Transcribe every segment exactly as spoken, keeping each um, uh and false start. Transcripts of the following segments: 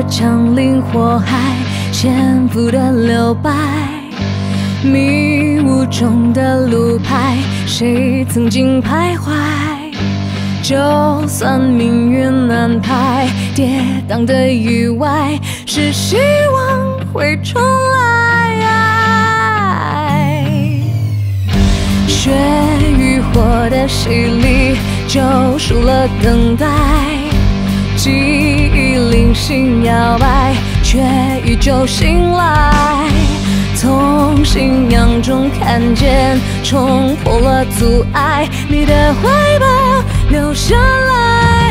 枪林火海，潜伏的留白，迷雾中的路牌，谁曾经徘徊？就算命运安排，跌宕的意外，是希望会重来。血与火的洗礼，救赎了等待。记忆零星摇摆，却依旧醒来。从信仰中看见，冲破了阻碍，你的怀抱留下来。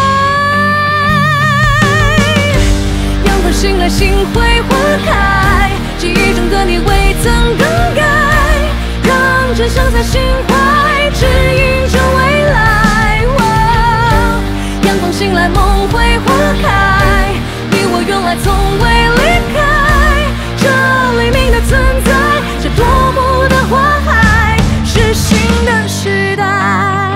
阳光醒来，心会花开，记忆中的你未曾更改，让真相在心怀，指引着未来。哦，阳光醒来，梦会花开，你我原来从未离开，这黎明的存在，这夺目的花海，是新的时代。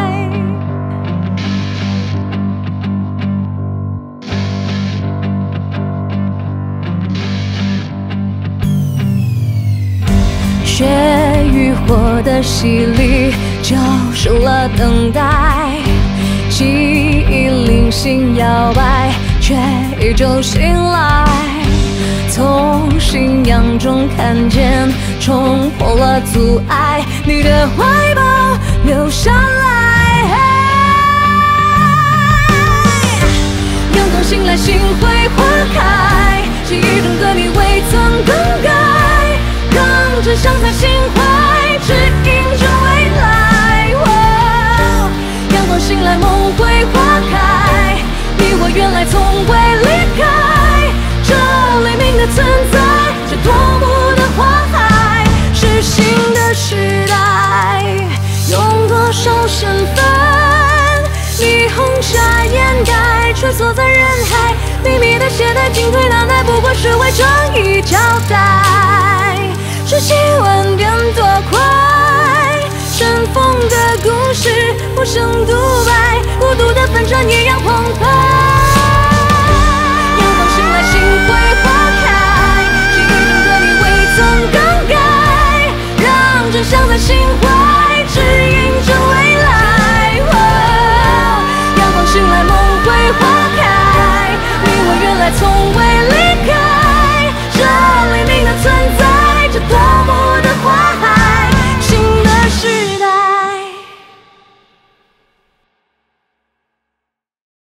血与火的洗礼，救赎了等待。记忆零星摇摆，却依旧醒来。从信仰中看见，冲破了阻碍，你的怀抱留下来。阳光醒来，心会花开，记忆中的你未曾更改，让真相在心怀，指引着未来。哦，阳光醒来，梦会花开，你我原来从未离开，这黎明的存在，这夺目的花海，是新的时代。用多少身份，霓虹下掩盖，穿梭在人海，秘密的携带，进退难耐，不过是为正义交代。瞬息万变多快，尘封的故事无声独白，孤独的奋战一样澎湃。